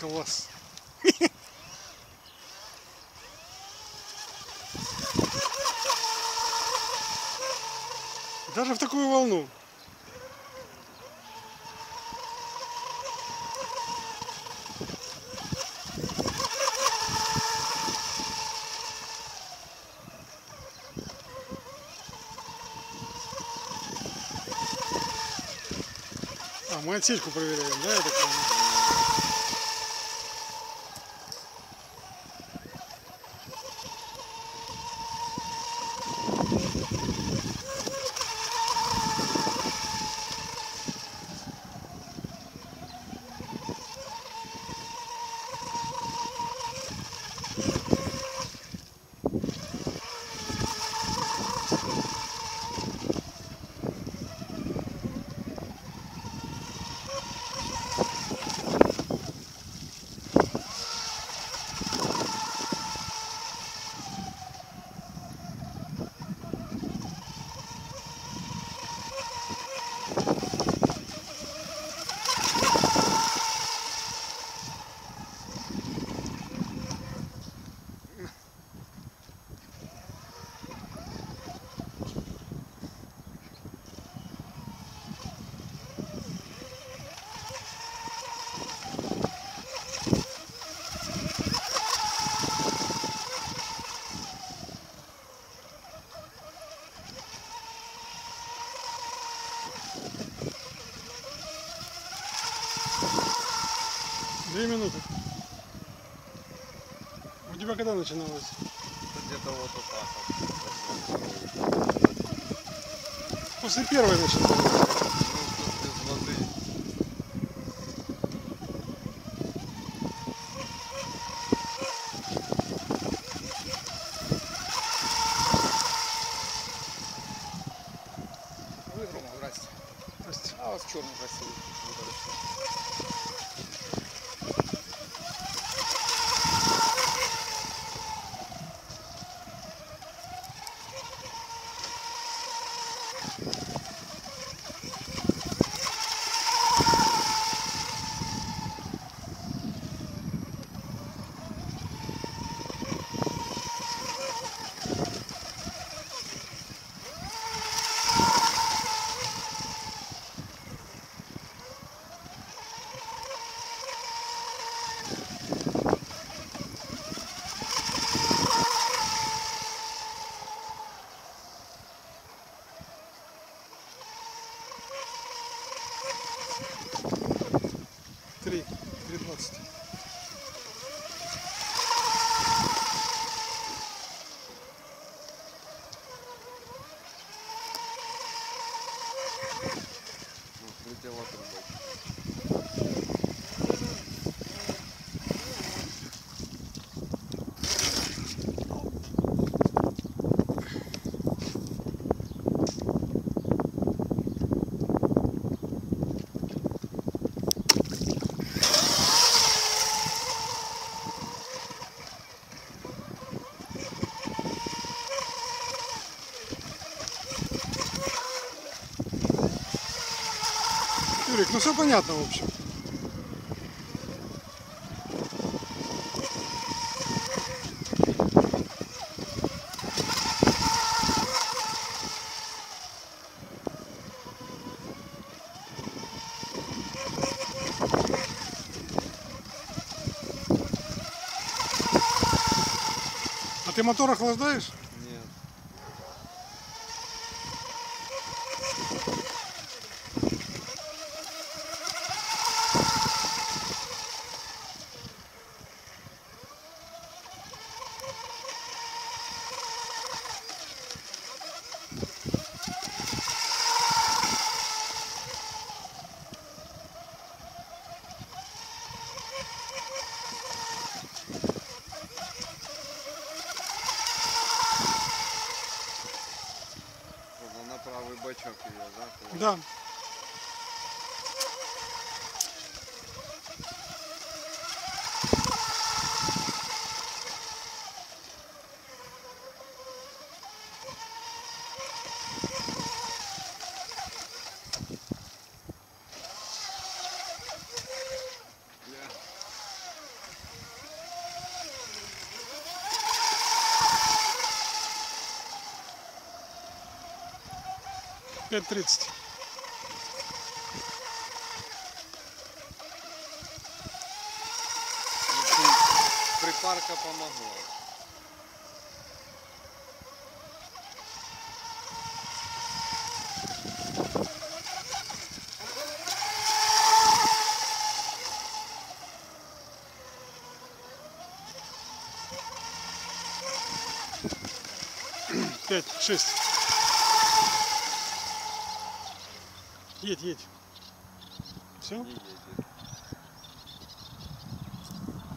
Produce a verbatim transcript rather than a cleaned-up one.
Класс. Даже в такую волну. А, мы отсечку проверяем, да, я так понимаю? Две минуты. У тебя когда начиналось? Где-то вот так вот. После первой начиналось. Ну, тут без воды. Вы, Рома, здрасте. Здрасте. А у вас черный красивый. Три. Три двадцать. Летела трубой. Юрик, ну все понятно, в общем. А ты мотор охлаждаешь? Нет. На правый бачок ее, да? Да. пять тридцать. Припарка помогла. пять, шесть. Едь, едь. Все? Не едет.